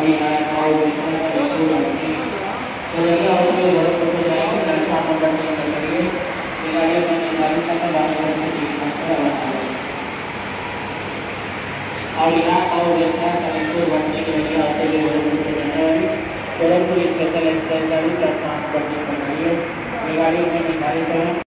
गाड़ी है और इसमें का बिल्कुल नहीं तो लगा होता है बहुत कुछ जाएगा लड़का पकड़ के करिए ये गाड़ी में गाड़ी का बात करने की समस्या और यहाँ और जैसा कलेक्टर बनने के लिए आते हुए बहुत कुछ जाने वाली तुरंत पुलिस स्पेशल एक्सप्रेस गाड़ी का काम करने के लिए ये गाड़ी में निर्धारित है।